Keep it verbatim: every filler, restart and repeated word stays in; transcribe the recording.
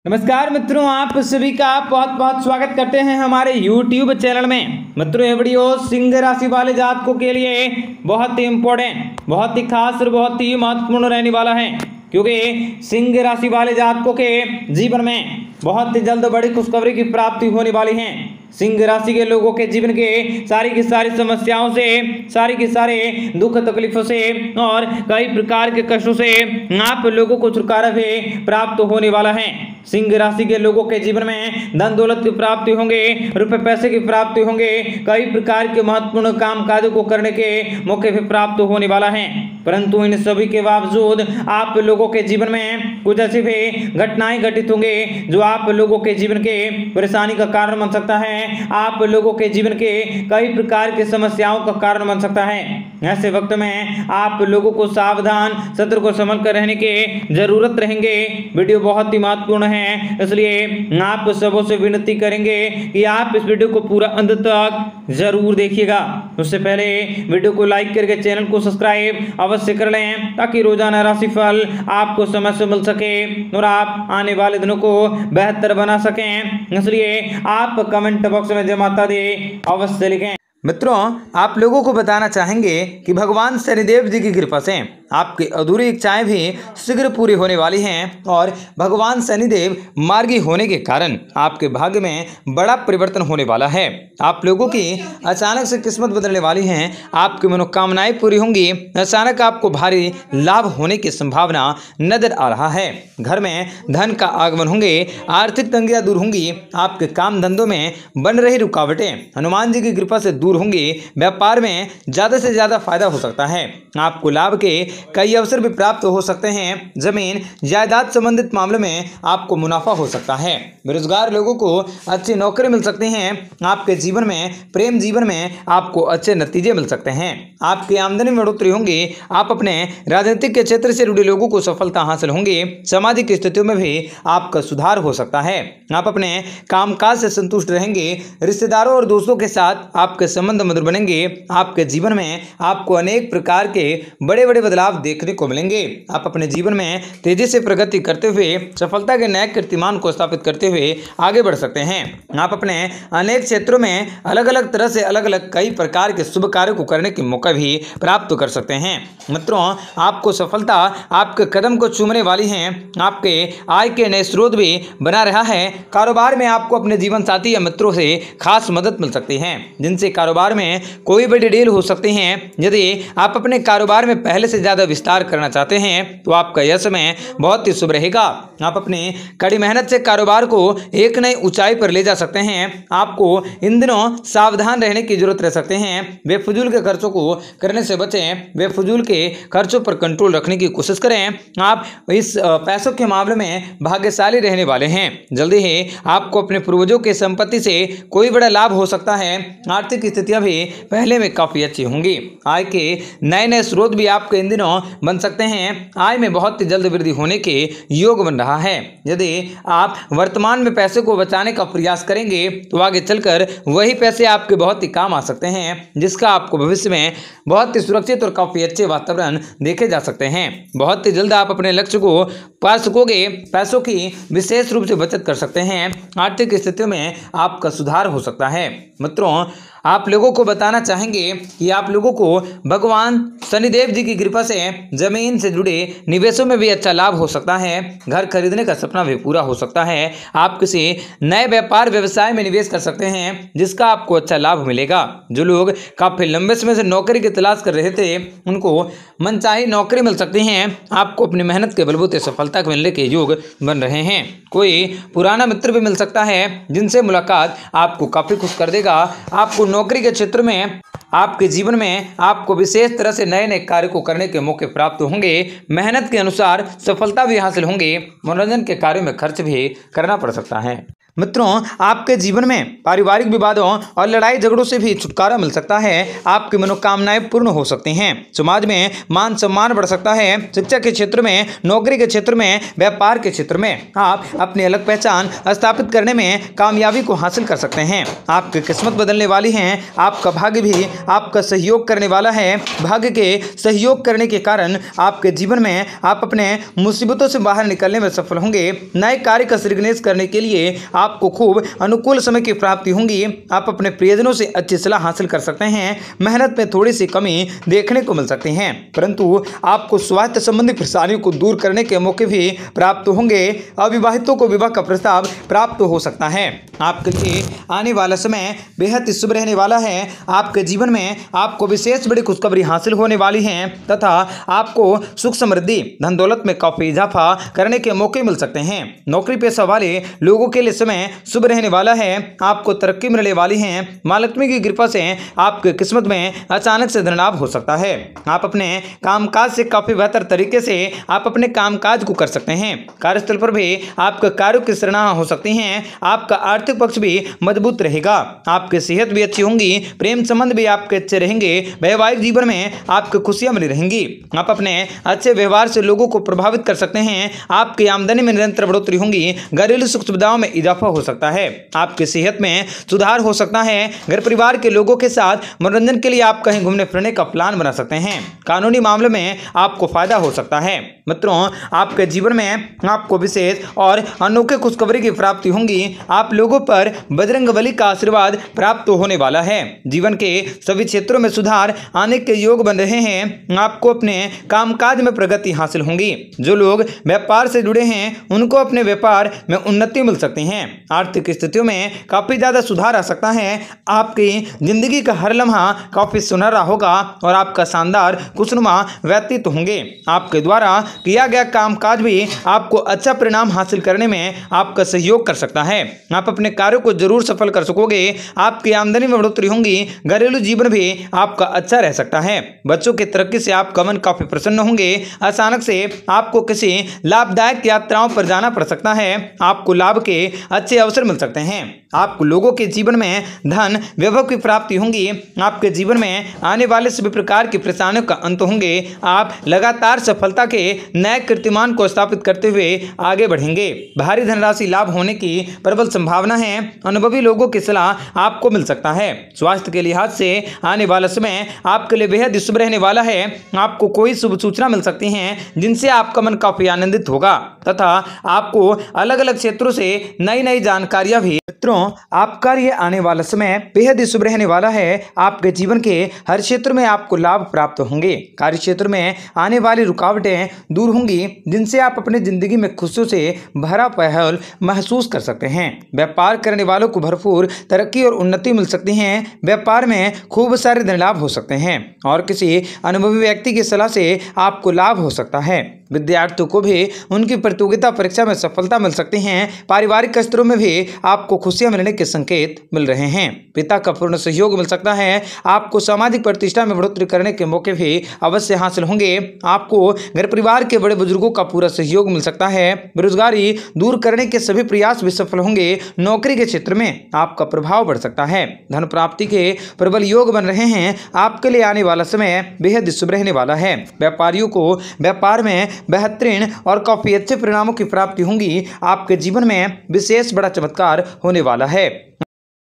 नमस्कार मित्रों, आप सभी का बहुत बहुत स्वागत करते हैं हमारे यूट्यूब चैनल में। मित्रों, ये वीडियो सिंह राशि वाले जातकों के लिए बहुत ही इम्पोर्टेंट, बहुत ही खास और बहुत ही महत्वपूर्ण रहने वाला है, क्योंकि सिंह राशि वाले जातकों के जीवन में बहुत ही जल्द बड़ी खुशखबरी की प्राप्ति होने वाली है। सिंह राशि के लोगों के जीवन के सारी की सारी समस्याओं से, सारी के सारे दुख तकलीफों से और कई प्रकार के कष्टों से आप लोगों को छुटकारा भी प्राप्त होने वाला है। सिंह राशि के लोगों के जीवन में धन दौलत की प्राप्ति होंगे, रुपए पैसे की प्राप्ति होंगे, कई प्रकार के महत्वपूर्ण काम काजों को करने के मौके भी प्राप्त होने वाला है। परंतु इन सभी के बावजूद आप लोगों के जीवन में कुछ ऐसी भी घटनाएं घटित होंगे जो आप लोगों के जीवन के परेशानी का कारण बन सकता है, आप लोगों के जीवन के कई प्रकार की समस्याओं का कारण बन सकता है। ऐसे वक्त में आप लोगों को सावधान, सतर्क और संभल कर रहने की जरूरत रहेंगे। वीडियो बहुत ही महत्वपूर्ण है, इसलिए आप सबों से विनती करेंगे कि आप इस वीडियो को पूरा अंत तक जरूर देखिएगा। उससे पहले वीडियो को लाइक करके चैनल को सब्सक्राइब अवश्य कर लें, ताकि रोजाना राशिफल आपको समय से मिल सके और आप आने वाले दिनों को बेहतर बना सकें। इसलिए आप कमेंट बॉक्स में जय माता दी अवश्य लिखें। मित्रों, आप लोगों को बताना चाहेंगे कि भगवान शनिदेव जी की कृपा से आपकी अधूरी इच्छाएं भी शीघ्र पूरी होने वाली हैं और भगवान शनिदेव मार्गी होने के कारण आपके भाग्य में बड़ा परिवर्तन होने वाला है। आप लोगों की अचानक से किस्मत बदलने वाली है, आपकी मनोकामनाएं पूरी होंगी। अचानक आपको भारी लाभ होने की संभावना नजर आ रहा है। घर में धन का आगमन होंगे, आर्थिक तंगियां दूर होंगी, आपके काम धंधों में बन रही रुकावटें हनुमान जी की कृपा से दूर होंगी। व्यापार में ज्यादा से ज्यादा फायदा हो सकता है। आपको लाभ के कई अवसर भी प्राप्त हो सकते हैं। जमीन जायदाद संबंधित मामले में आपको मुनाफा हो सकता है। बेरोजगार लोगों को अच्छी नौकरी मिल सकती हैं। आपके जीवन में, प्रेम जीवन में आपको अच्छे नतीजे मिल सकते हैं। आपकी आमदनी में बढ़ोतरी होंगी। आप अपने राजनीतिक के क्षेत्र से जुड़े लोगों को सफलता हासिल होंगी। सामाजिक स्थितियों में भी आपका सुधार हो सकता है। आप अपने कामकाज से संतुष्ट रहेंगे। रिश्तेदारों और दोस्तों के साथ आपके संबंध मधुर बनेंगे। आपके जीवन में आपको अनेक प्रकार के बड़े बड़े बदलाव देखने को मिलेंगे। आप अपने जीवन में तेजी से प्रगति करते हुए सफलता के नए कीर्तिमान को स्थापित करते हुए आगे बढ़ सकते हैं। आप अपने अनेक क्षेत्रों में अलग अलग तरह से अलग अलग कई प्रकार के शुभ कार्य को करने के मौका भी प्राप्त कर सकते हैं। मित्रों, आपको सफलता आपके कदम को चूमने वाली है। आपके आय के नए स्रोत भी बना रहा है। कारोबार में आपको अपने जीवन साथी या मित्रों से खास मदद मिल सकती है, जिनसे कारोबार में कोई बड़ी डील हो सकती है। यदि आप अपने कारोबार में पहले से ज्यादा विस्तार करना चाहते हैं तो आपका यह समय बहुत ही शुभ रहेगा। आप अपनी कड़ी मेहनत से कारोबार को एक नई ऊंचाई पर ले जा सकते हैं। आपको इन दिनों सावधान रहने की जरूरत रह सकते हैं। बेफजूल के खर्चों को करने से बचें। बेफजूल के खर्चों पर कंट्रोल रखने की कोशिश करें। आप इस पैसों के मामले में भाग्यशाली रहने वाले हैं। जल्दी ही आपको अपने पूर्वजों की संपत्ति से कोई बड़ा लाभ हो सकता है। आर्थिक स्थितियां भी पहले में काफी अच्छी होंगी। आय के नए नए स्रोत भी आपके इन दिनों बन सकते हैं। आय में बहुत ही जल्द वृद्धि होने के योग बन रहा है। यदि आप वर्तमान में पैसे को बचाने का प्रयास करेंगे तो आगे चलकर वही पैसे आपके बहुत ही काम आ सकते हैं, जिसका आपको भविष्य में बहुत ही सुरक्षित और काफी अच्छे वातावरण देखे जा सकते हैं। बहुत ही जल्द आप अपने लक्ष्य को पा सकोगे। पैसों की विशेष रूप से बचत कर सकते हैं। आर्थिक स्थितियों में आपका सुधार हो सकता है। मित्रों, आप लोगों को बताना चाहेंगे कि आप लोगों को भगवान शनिदेव जी की कृपा से जमीन से जुड़े निवेशों में भी अच्छा लाभ हो सकता है। घर खरीदने का सपना भी पूरा हो सकता है। आप किसी नए व्यापार व्यवसाय में निवेश कर सकते हैं, जिसका आपको अच्छा लाभ मिलेगा। जो लोग काफी लंबे समय से नौकरी की तलाश कर रहे थे, उनको मनचाही नौकरी मिल सकती है। आपको अपनी मेहनत के बलबूते सफलता मिलने के योग बन रहे हैं। कोई पुराना मित्र भी मिल सकता है, जिनसे मुलाकात आपको काफी खुश कर देगा। आपको नौकरी के क्षेत्र में, आपके जीवन में आपको विशेष तरह से नए नए कार्य को करने के मौके प्राप्त होंगे। मेहनत के अनुसार सफलता भी हासिल होंगे। मनोरंजन के कार्यों में खर्च भी करना पड़ सकता है। मित्रों, आपके जीवन में पारिवारिक विवादों और लड़ाई झगड़ों से भी छुटकारा मिल सकता है। आपकी मनोकामनाएं पूर्ण हो सकती हैं। समाज में मान सम्मान बढ़ सकता है। शिक्षा के क्षेत्र में, नौकरी के क्षेत्र में, व्यापार के क्षेत्र में आप अपनी अलग पहचान स्थापित करने में कामयाबी को हासिल कर सकते हैं। आपकी किस्मत बदलने वाली है। आपका भाग्य भी आपका सहयोग करने वाला है। भाग्य के सहयोग करने के कारण आपके जीवन में आप अपने मुसीबतों से बाहर निकलने में सफल होंगे। नए कार्य का श्रीगणेश करने के लिए आपको खूब अनुकूल समय की प्राप्ति होंगी। आप अपने प्रियजनों से अच्छी सलाह हासिल कर सकते हैं। मेहनत में थोड़ी सी कमी देखने को मिल सकती है, परंतु आपको स्वास्थ्य संबंधी परेशानियों को दूर करने के मौके भी प्राप्त होंगे। अविवाहितों को विवाह का प्रस्ताव प्राप्त हो सकता है। आपके लिए आने वाला समय बेहद शुभ रहने वाला है। आपके जीवन में आपको विशेष बड़ी खुशखबरी हासिल होने वाली है तथा आपको सुख समृद्धि धन दौलत में काफी इजाफा करने के मौके मिल सकते हैं। नौकरी पेशा वाले लोगों के लिए समय शुभ रहने वाला है। आपको तरक्की मिलने वाली है। मां लक्ष्मी की कृपा से आपके किस्मत में अचानक से धन लाभ हो सकता है। आप अपने कामकाज से काफी बेहतर तरीके से आप अपने कामकाज को कर सकते हैं। कार्यस्थल पर भी आपके कार्यों की सराहना हो सकती है। आपका आर्थिक पक्ष भी मजबूत रहेगा। आपकी सेहत भी अच्छी होंगी। प्रेम संबंध भी आपके अच्छे रहेंगे। वैवाहिक जीवन में आपको खुशियां मिली रहेंगी। आप अपने अच्छे व्यवहार से लोगों को प्रभावित कर सकते हैं। आपकी आमदनी में निरंतर बढ़ोतरी होंगी। घरेलू सुख सुविधाओं में इजाफा हो सकता है। आपकी सेहत में सुधार हो सकता है। घर परिवार के लोगों के साथ मनोरंजन के लिए आप कहीं घूमने फिरने का प्लान बना सकते हैं। कानूनी मामलों में आपको फायदा हो सकता है। मित्रों, आपके जीवन में आपको विशेष और अनोखे खुशखबरी की प्राप्ति होंगी। आप लोगों पर बजरंगबली का आशीर्वाद प्राप्त होने वाला है। जीवन के सभी क्षेत्रों में सुधार आने के योग बन रहे हैं। आपको अपने कामकाज में प्रगति हासिल होंगी। जो लोग व्यापार से जुड़े हैं उनको अपने व्यापार में उन्नति मिल सकती है। आर्थिक स्थितियों में काफी ज्यादा सुधार आ सकता है। आपकी जिंदगी का हर लम्हा काफी सुनहरा होगा और आपका शानदार खुशनुमा व्यतीत होंगे। आपके द्वारा किया गया कामकाज भी आपको अच्छा परिणाम हासिल करने में आपका सहयोग कर सकता है। आप अपने कार्यों को जरूर सफल कर सकोगे। आपकी आमदनी में बढ़ोतरी होंगी। घरेलू जीवन भी आपका अच्छा रह सकता है। बच्चों की तरक्की से आपका मन काफी प्रसन्न होंगे। अचानक से आपको किसी लाभदायक यात्राओं पर जाना पड़ सकता है। आपको लाभ के अच्छे अवसर मिल सकते हैं। आपको लोगों के जीवन में धन वैभव की प्राप्ति होंगी। आपके जीवन में आने वाले सभी प्रकार की परेशानियों का अंत होंगे। आप लगातार सफलता के नए कीर्तिमान को स्थापित करते हुए आगे बढ़ेंगे। भारी धनराशि लाभ होने की प्रबल संभावना है। अनुभवी लोगों की सलाह आपको मिल सकता है। स्वास्थ्य के लिहाज से आने वाला समय आपके लिए बेहद शुभ रहने वाला है। आपको कोई शुभ सूचना मिल सकती है जिनसे आपका मन काफी आनंदित होगा तथा आपको अलग अलग क्षेत्रों से नई नई जानकारियां भी। मित्रों, आपका ये आने वाला समय बेहद शुभ रहने वाला है। आपके जीवन के हर क्षेत्र में आपको लाभ प्राप्त होंगे। कार्य क्षेत्र में आने वाली रुकावटें दूर होंगी जिनसे आप अपनी जिंदगी में खुशियों से भरा पहल महसूस कर सकते हैं। व्यापार करने वालों को भरपूर तरक्की और उन्नति मिल सकती है। व्यापार में खूब सारे धन लाभ हो सकते हैं और किसी अनुभवी व्यक्ति की सलाह से आपको लाभ हो सकता है। विद्यार्थियों को भी उनकी प्रतियोगिता परीक्षा में सफलता मिल सकती है। पारिवारिक स्तरों में भी आपको खुशियां मिलने के संकेत मिल रहे हैं। पिता का पूर्ण सहयोग मिल सकता है। आपको सामाजिक प्रतिष्ठा में बढ़ोतरी करने के मौके भी अवश्य हासिल होंगे। आपको घर परिवार के बड़े बुजुर्गों का पूरा सहयोग मिल सकता है। बेरोजगारी दूर करने के सभी प्रयास भी सफल होंगे। नौकरी के क्षेत्र में आपका प्रभाव बढ़ सकता है। धन प्राप्ति के प्रबल योग बन रहे हैं। आपके लिए आने वाला समय बेहद शुभ रहने वाला है। व्यापारियों को व्यापार में बेहतरीन और काफी अच्छे परिणामों की प्राप्ति होंगी। आपके जीवन में विशेष बड़ा चमत्कार होने वाला है।